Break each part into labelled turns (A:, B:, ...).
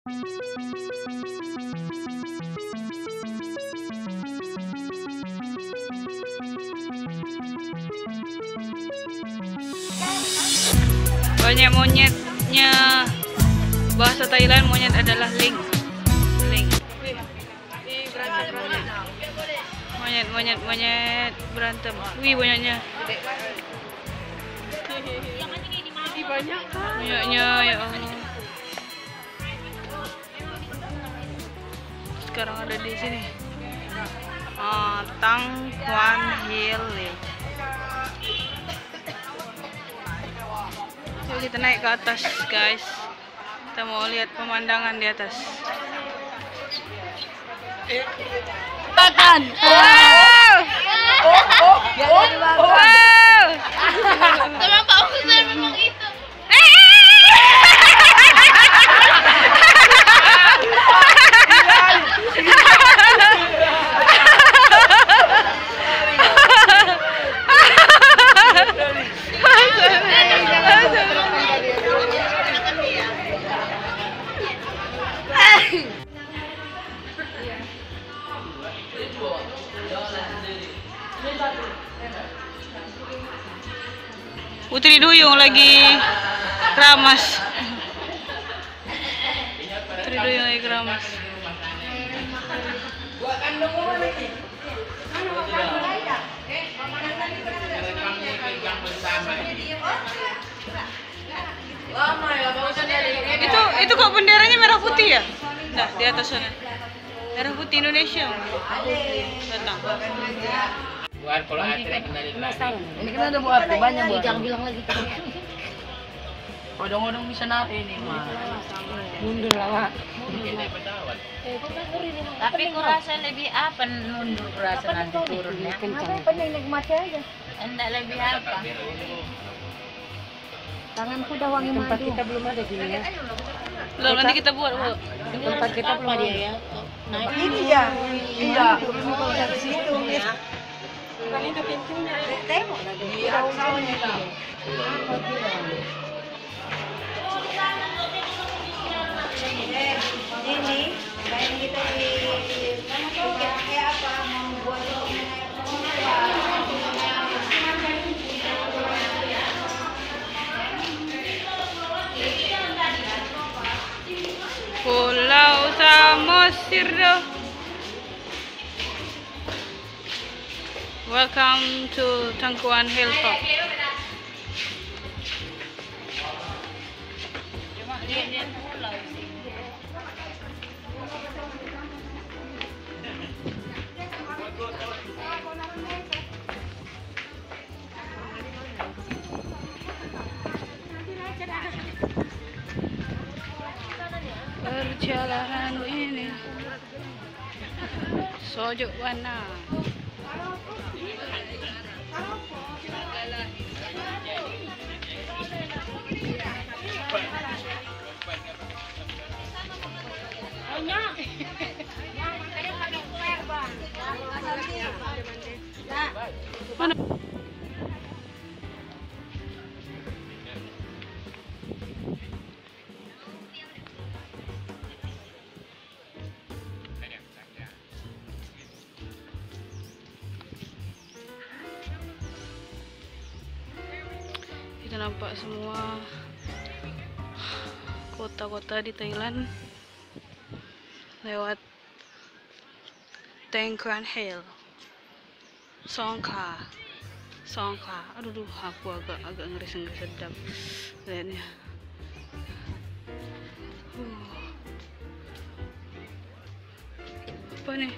A: Banyak monyetnya. Bahasa Thailand monyet adalah ling. Ling. Monyet berantem. Wih, banyaknya. Banyaknya, ya Allah. Sekarang ada di sini. Tang Quan Hill. Yuk kita naik ke atas, guys. Kita mau lihat pemandangan di atas. Makan. Wow. Wow.
B: Sama Pak Ustaz memang itu.
A: Putri Duyung lagi keramas. Putri Duyung lagi keramas. Itu kok benderanya merah putih ya? Nah, di atas sana. Merah putih Indonesia. Datang.
C: Buat kalau ada kembali lagi.
D: Ini kan ada buat banyak buat.
B: Jangan bilang lagi.
D: Odong-odong bisa naik ini mah. Mundur lah, Mak.
B: Tapi kurasa lebih apa mundur kurasa nanti turunnya.
D: Kenapa nikmati aja.
B: Enggak lebih apa.
D: Tanganku udah wangi madu. Tempat kita belum ada gini ya.
A: Belum, nanti kita buat, Bu.
D: Tempat kita belum ada ya.
B: Nah,
D: Ini ya. Iya. Dari situ ya. Bukan itu pintunya. Tembok lagi. Iya, ini kayak kita di kayak apa membuat
A: Pulau Samosir. Welcome to Tangkuan Hilltop. Perjalanan ini Sojok Wana. Mana? Kita nampak semua kota-kota di Thailand lewat Tangkuan Hill. Songkla. Aduh, aku agak ngeri-ngeri sedap lihatnya. Apa nih?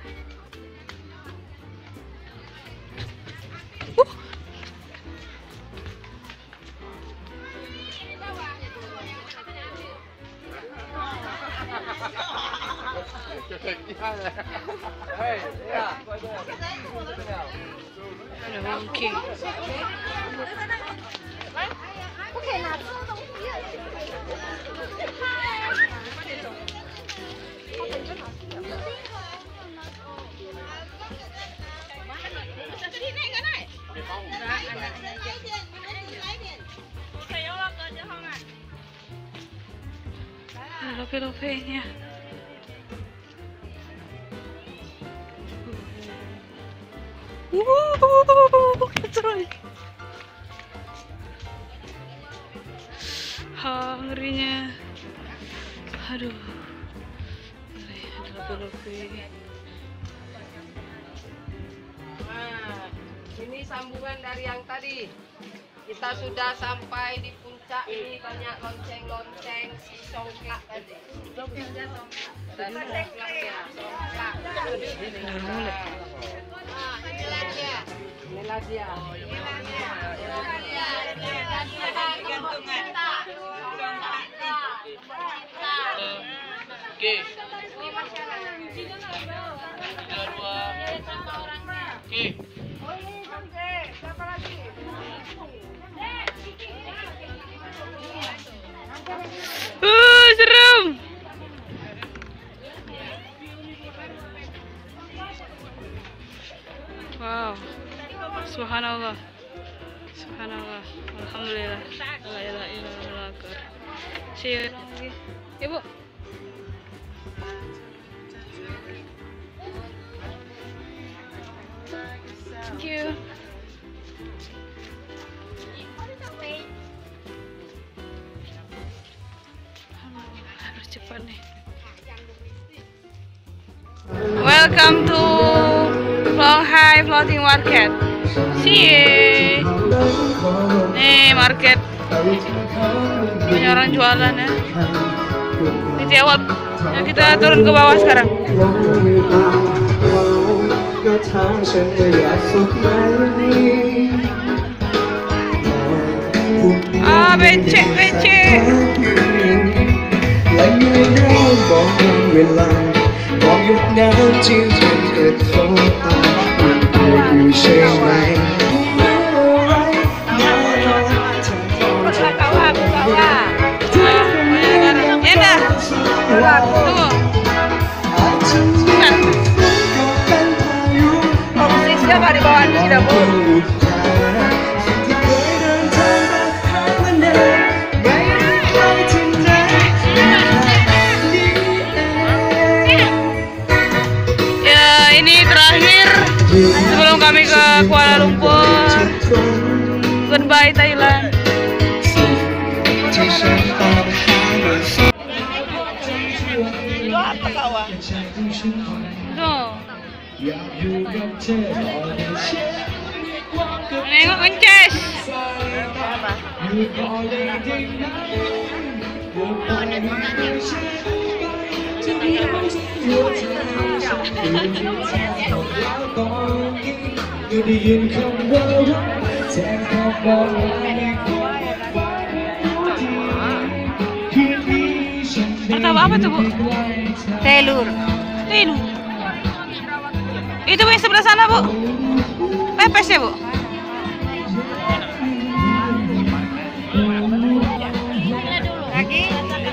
A: Ada monkey. lope-lopenya. Kacau. Ngerinya. Aduh. Ada lope-lope.
D: Nah, ini sambungan dari yang tadi. Kita sudah sampai di puncak ini, banyak lonceng-lonceng si songklak tadi. Loncengnya songklak. Dan songklak ya, songklak. Nah, ini lagi ya. Ini lagi ya. Ini lagi ya.
C: Oke. Oke.
A: Serem. Wow. Subhanallah. Subhanallah. Alhamdulillah. La ilaha illallah. See you lagi. Ibu. Thank you. Harus cepat nih. Welcome to Longhai Floating Market. See you. Nih market. Banyak orang jualan ya. Ini awal. Ya, kita turun ke bawah sekarang. Ah, becek, becek. Tunggu. Siapa di bawah di dapur? Ya, ini terakhir sebelum kami ke Kuala Lumpur. Goodbye Thailand. Itu apa kawan? No. Nengok kunces. Pertama apa tuh, Bu?
B: Telur.
A: Telur. Itu yang sebelah sana, Bu. Pepes ya, Bu?
B: Lagi.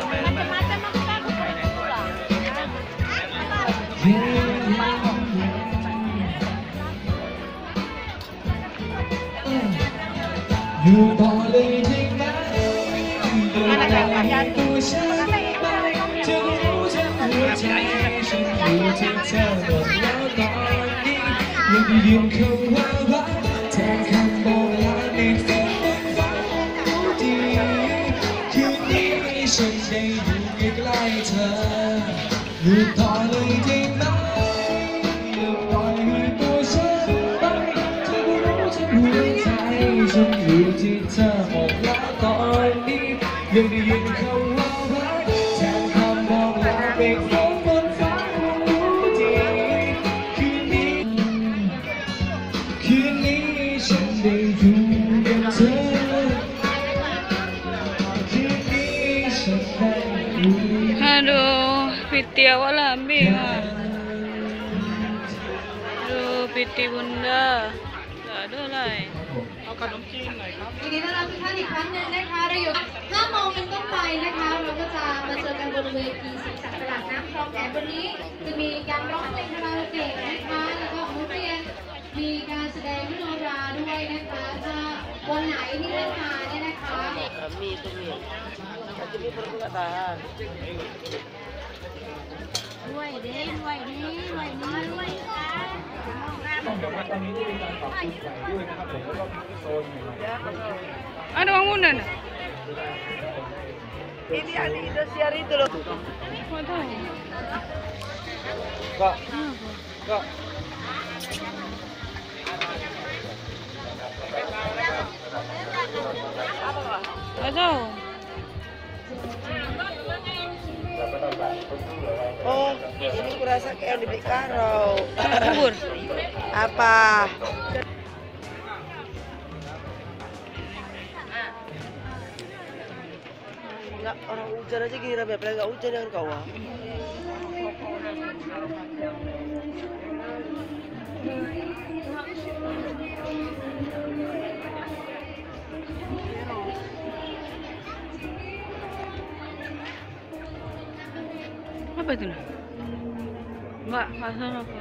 D: Aduh, piti awal ambil. Aduh, piti bunda. Gak ada lain.
E: ทีนี้ต้อนรับทุกท่านอีกครั้งหนึ่งนะคะเราอยู่5 โมงเป็นต้นไปนะคะเราก็จะมาเจอกันบนเวทีสีสันตลาดน้ำคลองแอนวันนี้จะมีการร้องเพลงคาราโอเกะนะคะแล้วก็มุกเรียนมีการแสดงมโนราด้วยนะคะถ้าวันไหนที่ท่านมาเนี่ยนะคะ
D: Mie itu mie. Nanti mie perut nggak tahan.
A: Ada bangunan.
D: Ini ada Indosiar itu loh. Kak. Kak.
A: Nggak tahu.
D: Oh, ini kurasa kayak yang dibeli Karo.
A: Bubur.
D: Apa? Enggak, orang hujan aja gini rame, apalagi nggak hujan dengan kawan.
A: Apa itu? Mbak, pasang apa?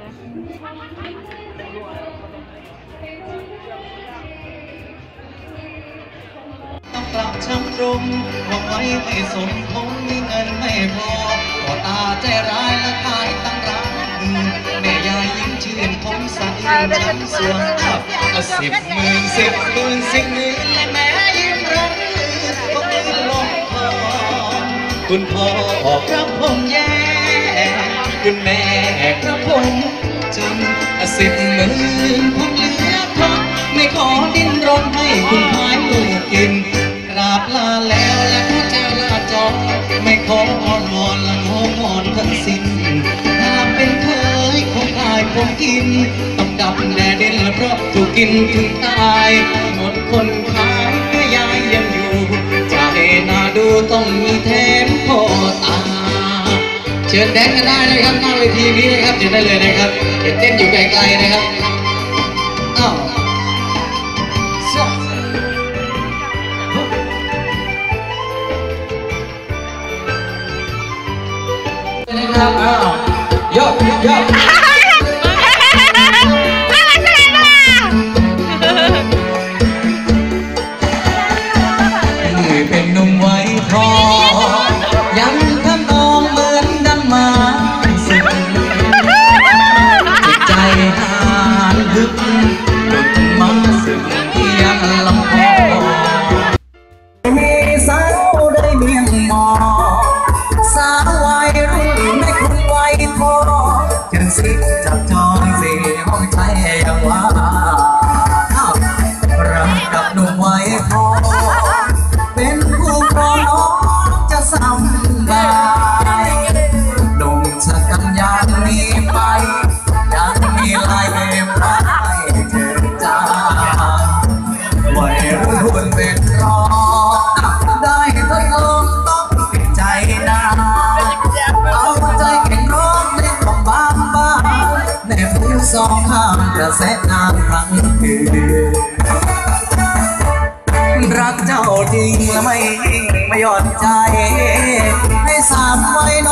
F: ต้องกลับช้ำตรงหวังไว้ไม่สมคงมีเงินไม่พอก็ตาใจร้ายและขายตั้งร้านอื่นแม่ยายยิ้มชื่นคงสะอื้นช้ำสวงอับ10,000 10,000 10,000และแม่ยิ้มรักก็มือลงคอคุณพ่อพระพงแย่คุณแม่พระพงจน10,000ผมเหลือทนไม่ขอดิ้นรนให้คุณพายลูกกินกราบลาแล้วและขอเจ้าลาจอไม่ขออ้อนวอนและขอวอนทั้งสิ้นถ้าเป็นเคยคงตายคงกินต้องดับแดดเด่นและเพราะถูกกินถึงตายหมดคนขายแม่ยายยังอยู่จะให้น่าดูต้องมีแถมพ่อตาเชิญแดนกันได้เลยครับหน้าเวทีนี้นะครับเชิญได้เลยนะครับเห็นเต้นอยู่ไกลๆนะครับอ้าวนะครับอ้าวยกเป็นหนุ่มไว้ทองยังทำนองเหมือนดังมาสึกจิตใจหานลึกหลุดมาสึกยังลำพองมีสาวได้เมียงมอสาววัยรุ่นไม่คุ้นวัยทอเชิญสิจับจองสิห้องใจยังว่ารักกับหนุ่มวัยทองเป็นผู้ครองน้องจะสำบายดงชะกันยังมีไปยังมีลายเก็บไว้เถิดจ้าวัยรุ่นเป็นรองได้ทดลองต้องปิดใจนานเอาใจแข่งร้องเล่นของบ้านบ้านแม่ผู้สองข้ามกระแสน้ำครั้งคืนรักเจ้าจริงและไม่หย่อนใจให้สามไว้น